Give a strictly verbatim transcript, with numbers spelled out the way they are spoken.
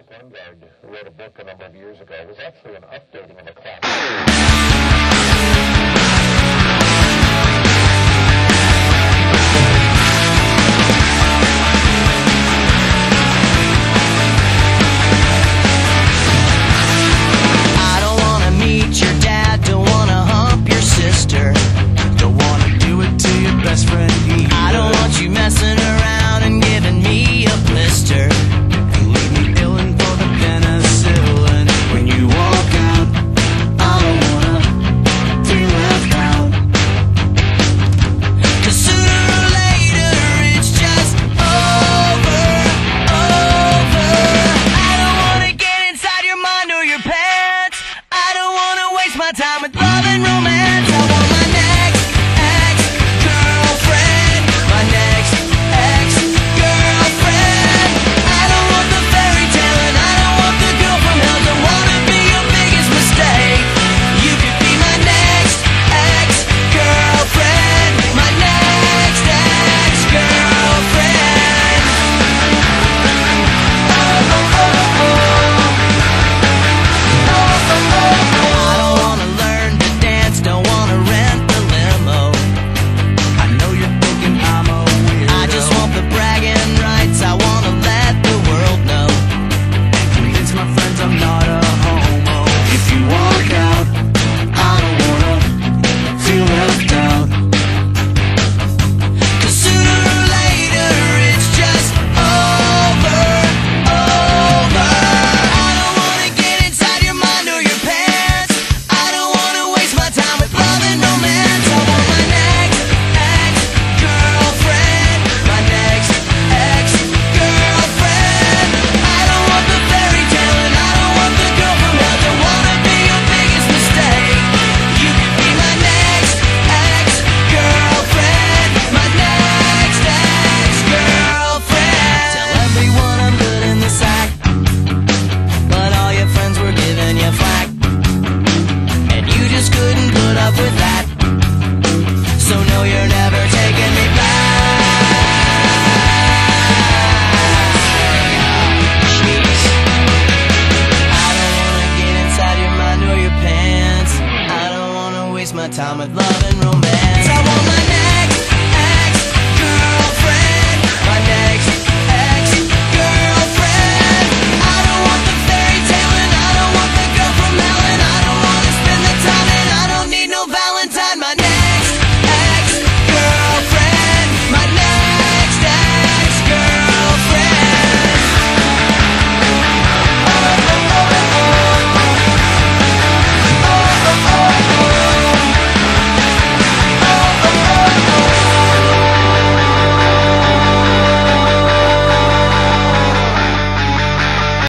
who wrote a book a number of years ago. It was actually an updating of a classic. Messing around and giving me a blister. You leave me illin' for the penicillin. When you walk out, I don't wanna feel left out. Cause sooner or later it's just over, over. I don't wanna get inside your mind or your pants. I don't wanna waste my time with love and romance. I want my next ex-girlfriend, my next with that, so no, you're never taking me back. Jeez, I don't wanna get inside your mind or your pants. I don't wanna waste my time with love and